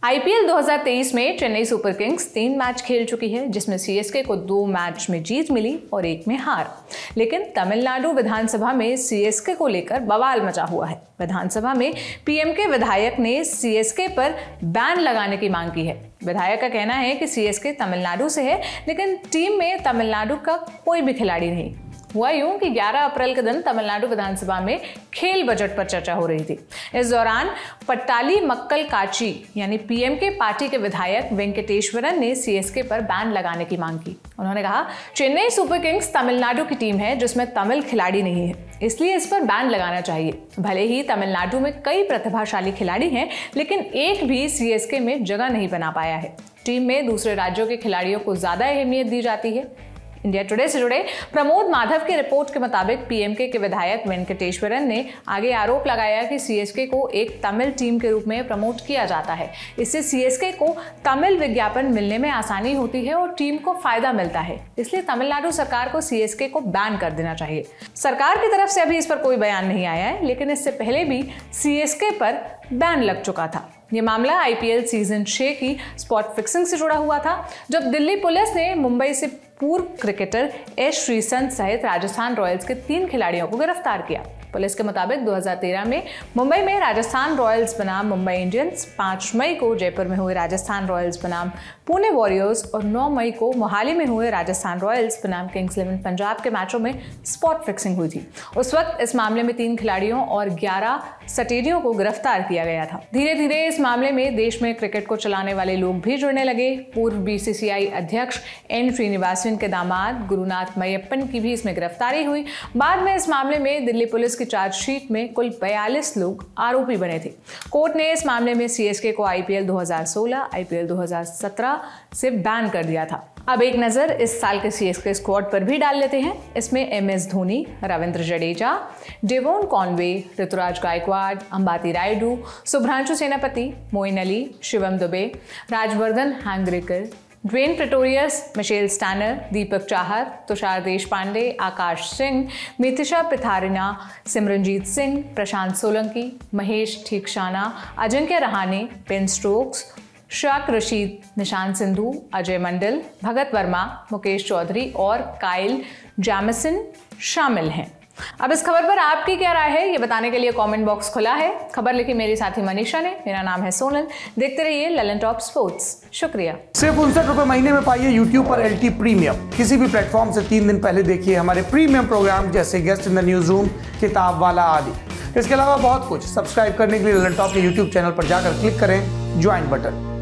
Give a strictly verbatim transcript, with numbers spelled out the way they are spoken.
IPL दो हज़ार तेईस में चेन्नई सुपर किंग्स तीन मैच खेल चुकी है, जिसमें सीएसके को दो मैच में जीत मिली और एक में हार। लेकिन तमिलनाडु विधानसभा में सीएसके को लेकर बवाल मचा हुआ है। विधानसभा में पीएम के विधायक ने सीएसके पर बैन लगाने की मांग की है। विधायक का कहना है कि सीएसके तमिलनाडु से है, लेकिन टीम में तमिलनाडु का कोई भी खिलाड़ी नहीं। हुआ यूं कि ग्यारह अप्रैल के दिन तमिलनाडु विधानसभा में खेल बजट पर चर्चा हो रही थी। इस दौरान पट्टाली मक्कल काची यानी पीएम के पार्टी के विधायक वेंकटेश्वरन ने सीएसके पर बैन लगाने की मांग की। उन्होंने कहा, चेन्नई सुपर किंग्स तमिलनाडु की टीम है जिसमें तमिल खिलाड़ी नहीं है, इसलिए इस पर बैन लगाना चाहिए। भले ही तमिलनाडु में कई प्रतिभाशाली खिलाड़ी हैं, लेकिन एक भी सीएसके में जगह नहीं बना पाया है। टीम में दूसरे राज्यों के खिलाड़ियों को ज्यादा अहमियत दी जाती है। इंडिया टुडे से जुड़े प्रमोद माधव की रिपोर्ट के मुताबिक पीएमके के विधायक वेंकटेश्वरन ने आगे आरोप लगाया कि सीएसके को एक तमिल टीम के रूप में प्रमोट किया जाता है। इससे सीएसके को तमिल विज्ञापन मिलने में आसानी होती है और टीम को फायदा मिलता है। इसलिए तमिलनाडु सरकार को सीएसके को बैन कर देना चाहिए। सरकार की तरफ से अभी इस पर कोई बयान नहीं आया है, लेकिन इससे पहले भी सीएसके पर बैन लग चुका था। ये मामला आईपीएल सीजन छह की स्पॉट फिक्सिंग से जुड़ा हुआ था, जब दिल्ली पुलिस ने मुंबई से पूर्व क्रिकेटर एस श्रीसंत सहित राजस्थान रॉयल्स के तीन खिलाड़ियों को गिरफ्तार किया। पुलिस के मुताबिक दो हज़ार तेरह में मुंबई में राजस्थान रॉयल्स बनाम मुंबई इंडियंस, पाँच मई को जयपुर में हुए राजस्थान रॉयल्स बनाम पुणे वॉरियर्स और नौ मई को मोहाली में हुए राजस्थान रॉयल्स बनाम किंग्स इलेवन पंजाब के मैचों में स्पॉट फिक्सिंग हुई थी। उस वक्त इस मामले में तीन खिलाड़ियों और ग्यारह सटेरियों को गिरफ्तार किया गया था। धीरे धीरे इस मामले में देश में क्रिकेट को चलाने वाले लोग भी जुड़ने लगे। पूर्व बीसीसीआई अध्यक्ष एन श्रीनिवासन के दामाद गुरुनाथ मय्यप्पन की भी इसमें गिरफ्तारी हुई। बाद में इस मामले में दिल्ली पुलिस की चार्जशीट में कुल बयालीस लोग आरोपी बने थे। कोर्ट ने इस मामले में सीएसके को आईपीएल दो हज़ार सोलह, आईपीएल दो हज़ार सत्रह से बैन कर दिया था। अब एक नजर इस साल के सीएसके स्क्वाड पर भी डाल लेते हैं। इसमें M S Dhoni, Ravindra Jadeja, Devon Conway, Ruturaj Gaikwad, Ambati Rayudu, Subhranshu Senapati, Moeen Ali, Shivam Dube, Rajvardhan Hangargekar, Dwayne Pretorius, Mitchell Santner, Deepak Chahar, Tushar Deshpande, Akash Singh, Matheesha Pathirana, Simarjeet Singh, Prashant Solanki, Maheesh Theekshana, Ajinkya Rahane, Ben Stokes, Shaik Rasheed, Nishant Sindhu, Ajay Mandal, भगत वर्मा, मुकेश चौधरी और काइल जैमिसन शामिल हैं। अब इस खबर पर आपकी क्या राय है, ये बताने के लिए कमेंट बॉक्स खुला है। खबर लिखी मेरी साथी मनीषा ने। मेरा नाम है सोनल। देखते रहिए ललन टॉप स्पोर्ट्स। शुक्रिया। सिर्फ उनसठ रुपए महीने में पाइए यूट्यूब पर एल टी प्रीमियम। किसी भी प्लेटफॉर्म से तीन दिन पहले देखिए हमारे प्रीमियम प्रोग्राम जैसे guest in the newsroom, किताब वाला आदि। इसके अलावा बहुत कुछ। सब्सक्राइब करने के लिए ललन टॉप के यूट्यूब चैनल पर जाकर क्लिक करें ज्वाइन बटन।